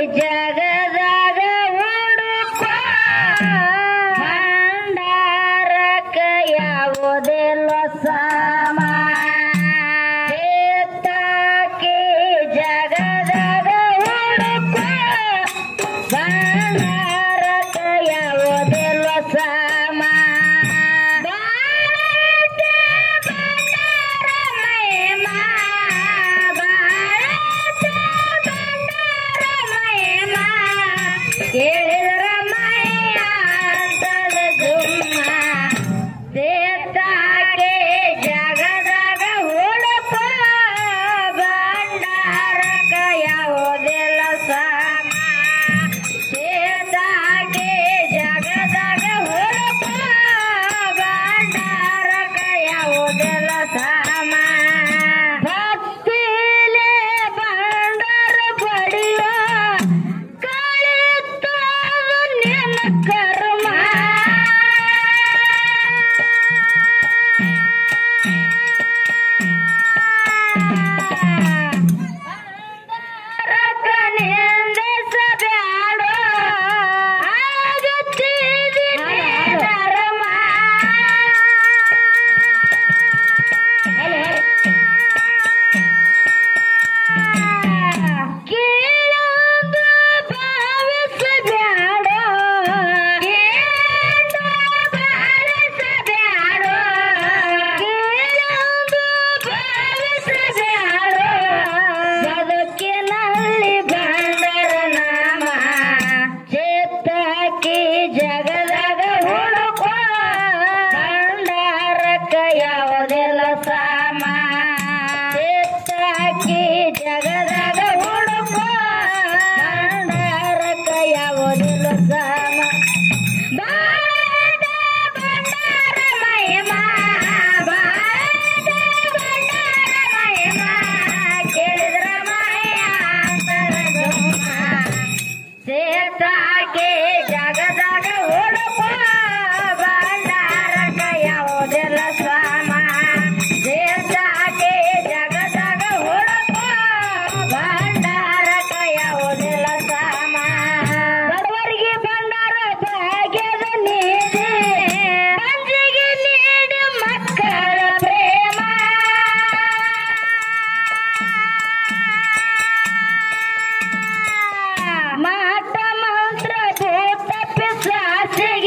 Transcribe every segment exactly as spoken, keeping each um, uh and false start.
ಜಗದಾಗ ಹುಡುಕ ಭಂಡಾರಕ ಯಾವುದೆಲ್ಲ ಸಮ ಚೇತಕ್ಕೆ ಜಗದಾಗ ಹುಡುಕ ಭಂಡಾರಕ ಯಾವುದೆಲ್ಲ ಸಮ ಕೇಳಿದ್ರ ಮೈಯ ಅಂತದ ಜುಮ್ಮ ಸೇತಾಗೆ ಜಗದಾಗ ಹುಡುಕ ಭಂಡಾರಕ ಯಾವುದೆಲ್ಲ ಸಮ ಸೇತಾಗೆ ಜಗದಾಗ ಹುಡುಕ ಭಂಡಾರಕ ಯಾವುದೆಲ್ಲ ಸಮ ಭಕ್ತಿಲೆ ಭಂಡಾರ ಪಡೆಯುವ ಕರ್ಮ ನಿಂದಿಸಬ್ಯಾಡೋ ಆಗುತ್ತಿದೆ ಧರ್ಮ ಕೇಳಂದು ಭಾವಿಸಬ್ಯಾಡೋ ಬದುಕಿನಲ್ಲಿ ಬಂದರ ನಾಮ ಚೇತಕ್ಕೆ ಜಗದಾಗ ಹುಡುಕೋ ಭಂಡಾರಕ ಯಾವುದೆಲ್ಲ ಸಮ ಚೇತಕ್ಕೆ ಜಗದಾಗ ಹುಡುಕೋ ಭಂಡಾರಕ ಯಾವುದೆಲ್ಲ ಸಮ ಭಂಡಾರ ಮಹಿಮಾ ಭಾರತ ಭಂಡಾರ ಮಹಿಮಾ ಕೇಳಿದ್ರ ಮಾಯ ಸೇತಾಗೆ ಜಗದಾಗ ಹುಡುಕೋ ಭಂಡಾರಕ ಯಾವುದೆಲ್ಲ ಸಮ ಸೇತಾಗೆ ಜಗದಾಗ ಹುಡುಕೋ ಭಂಡಾರಕ ಯಾವುದೆಲ್ಲ ಸಮ ಬಡವರಿಗೆ ಭಂಡಾರ ಭಾಗ್ಯದ ನೀಡಿ ಮಂಜಿಗೆ ನೀಡಿ ಮಕ್ಕಳ ಪ್ರೇಮ ಮಾಟ ಮಂತ್ರ ಭೂತ ಪಿಶಾಚಿಗೆ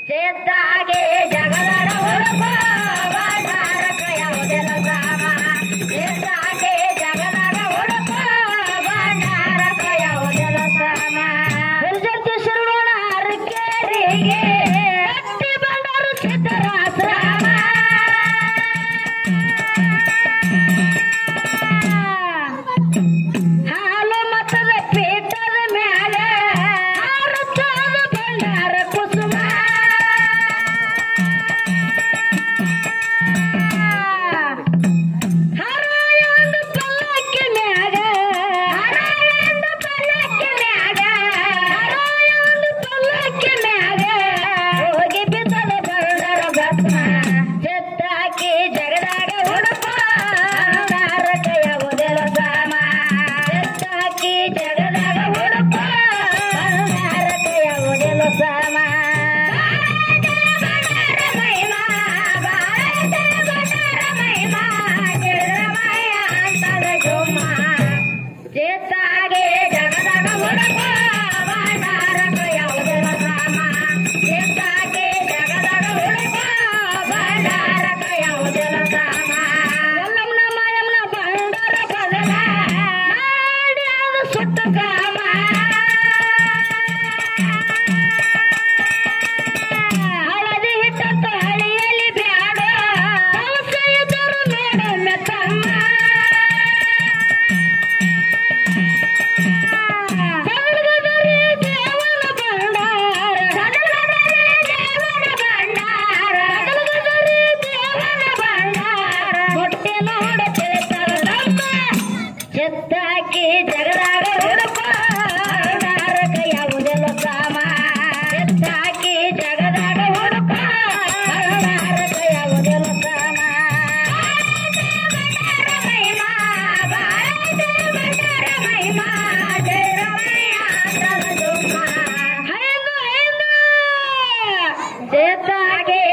ಚೇತಾಗೆ ಜಗದರ ಹುಡುಕ ಬಂಡಾರಕ ಯಾವುದೆಲ್ಲ ಸಾಮ ಚೇತಾಗೆ ಜಗದರ ಹುಡುಕ ಬಂಡಾರಕ ಯಾವುದೆಲ್ಲ ಸಾಮ ಜಂತಿ ಶರಣ ಅರಕೇರಿಗೆ ಕಟ್ಟಿ ಬಂದರು ಸಿದ್ದರಾಶ್ರಮ ಹಾಲು ಮತದ ಪೀಠದ ಮ್ಯಾಲ ಹಾರುತ್ತಾದ ಬಂಡಾರ ಕುಸುಮ ಹರಾಯಂದ ಪಲ್ಲಕ್ಕಿ ಮ್ಯಾಗ ಹರಾಯಂದ ಪಲ್ಲಕ್ಕಿ ಮ್ಯಾಗ ಹರಾಯಂದ ಪಲ್ಲಕ್ಕಿ ಮ್ಯಾಗ ಹೋಗಿ ಬಿದ್ದದ ಬಂಡಾರ ಭಸ್ಮ ಚೆತ್ತಾಕಿ ಜಗದಾಗ ಹುಡುಕ ಬಂಡಾರಕ ಯಾವುದೆಲ್ಲ ಸಾಮ ಚೆತ್ತಾಕಿ ಜಗದಾಗ ಹುಡುಕ ಬಂಡಾರಕ ಯಾವುದೆಲ್ಲ ಸಾಮ ಚೇತಾಗೆ ಜಗದಾಗ ಹುಡುಕ ಬಂಡಾರಕ ಯಾವುದೆಲ್ಲ ಸಾಮ ಚೇತಾಗೆ ಜಗದಾಗ ಹುಡುಕ ಬಂಡಾರಕ ಯಾವುದೆಲ್ಲ ಸಾಮ ಎಲ್ಲಮ್ನ ಮಾಯಮ್ನ ಬಂಡಾರ ಬದಲ ಮಾಡಿ ಅದು ಸುಟ್ಟು ಕಾಮ ಹಳದಿ ಹಿಟ್ಟಂತ ಹಳಿಯಲ್ಲಿ ಬ್ಯಾಡ ಕೌಸೆಯದರು ಮೇಡೊಮ್ಮೆ ತಮ್ಮ ಗದಗದರಿ ದೇವನ ಭಂಡಾರ ಗದಗದರಿ ದೇವನ ಭಂಡಾರ ಗದಗದರಿ ದೇವನ ಭಂಡಾರ ಹೊಟ್ಟೆ ನೋಡ ಚೇತರದಮ್ಮ ಚೆತ್ತಾಕಿ ಜಗದಾಗ ಹುಡುಕ ಬಂಡಾರಕ ಯಾವುದೆಲ್ಲ ಸಾಮ ಚೆತ್ತಾಕಿ ಜಗದಾಗ ಹುಡುಕ ಬಂಡಾರಕ ಯಾವುದೆಲ್ಲ ಸಾಮ ಮಹಿಮಾ ಭಾರತ ಬಂಡಾರ ಮಹಿಮಾ ಜಯ ರಮಯ್ಯ ಅಂತದ ಜುಮ್ಮ ಹೈದು ಹೈದು ಚೇತಾಗೆ